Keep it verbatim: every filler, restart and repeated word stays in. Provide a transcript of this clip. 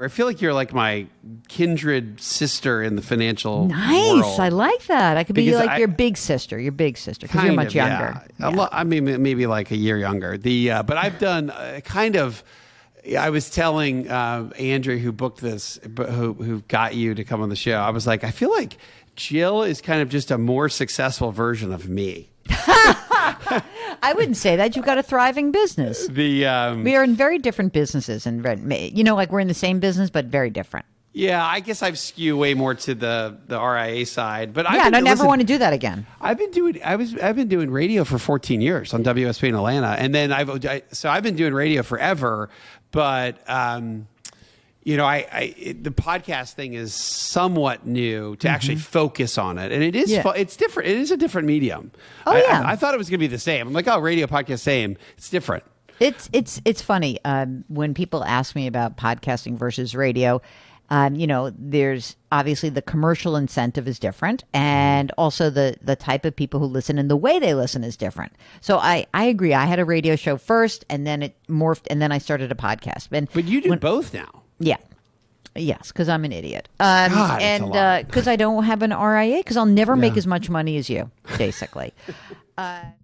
I feel like you're like my kindred sister in the financial Nice. world. I like that. I could be Because like I- your big sister, your big sister, because Kind you're much of, younger. yeah. A lo- I mean, maybe like a year younger. The uh, but I've done uh, kind of. I was telling uh, Andrew, who booked this, but who who got you to come on the show. I was like, I feel like Jill is kind of just a more successful version of me. I wouldn't say that. You've got a thriving business. The um, We are in very different businesses, and you know, like we're in the same business, but very different. yeah, I guess I've skewed way more to the the R I A side. But I've Yeah, been, and I never listen, want to do that again. I've been doing I was I've been doing radio for fourteen years on W S P in Atlanta, and then I've I, so I've been doing radio forever. But um, you know, I, I it, the podcast thing is somewhat new to mm-hmm. actually focus on it, and it is Yeah. fu- it's different. It is a different medium. Oh I, yeah, I, I thought it was going to be the same. I'm like, oh, radio podcast same. It's different. It's it's it's funny um, when people ask me about podcasting versus radio. Um, you know, there's obviously the commercial incentive is different, and also the the type of people who listen and the way they listen is different. So I I agree. I had a radio show first, and then it morphed, and then I started a podcast. And But you do when, both now. Yeah. Yes, because I'm an idiot. Um, God, it's a and lot. because uh, I don't have an R I A, because I'll never make as much money as you, basically. uh,